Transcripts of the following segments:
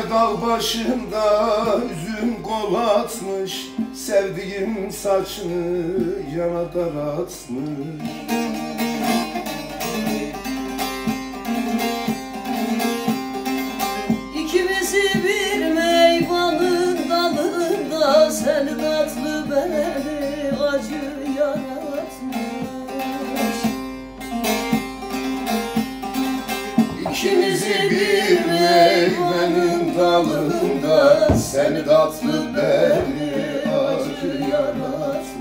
Yar dağ başında üzüm kol atmış, sevdiğim saçını yana daratmış. İkimizi bir meyvanın dalında, sen tatlı beni acı yaratmış. İkimizi bir meyvenin dalında, sen tatlı beni acı yaratmış.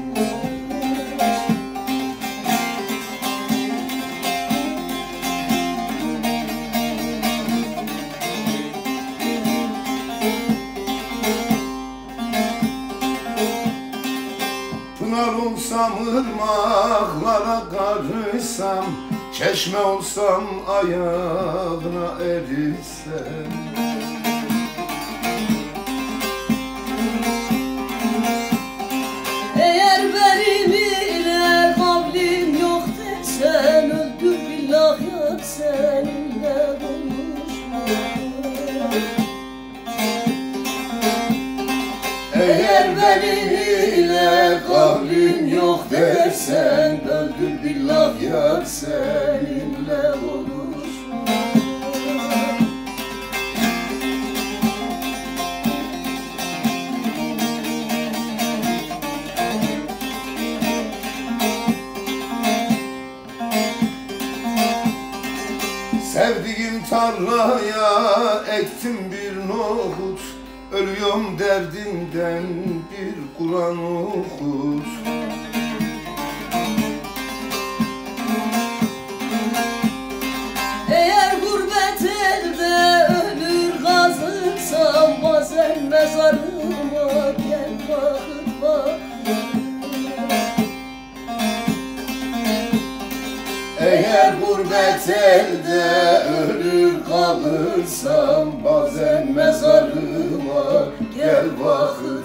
Pınar olsam ırmaklara karışsam, çeşme olsam ayağına erisem. Eğer benim ile kavlim yok dersen, öldür billah yar seninle konuşma. Eğer benim ile kavlim yok dersen, öldür billah yar seninle konuşma. Sevdiğim tarlaya ektim bir nohut, ölüyorum derdinden bir Kur'an okut. Eğer gurbet elde ölür kazırsam, bazen mezarıma gel bakıp bak. Eğer gurbet elde ölür kalırsam, bazen mezarıma gel bakıp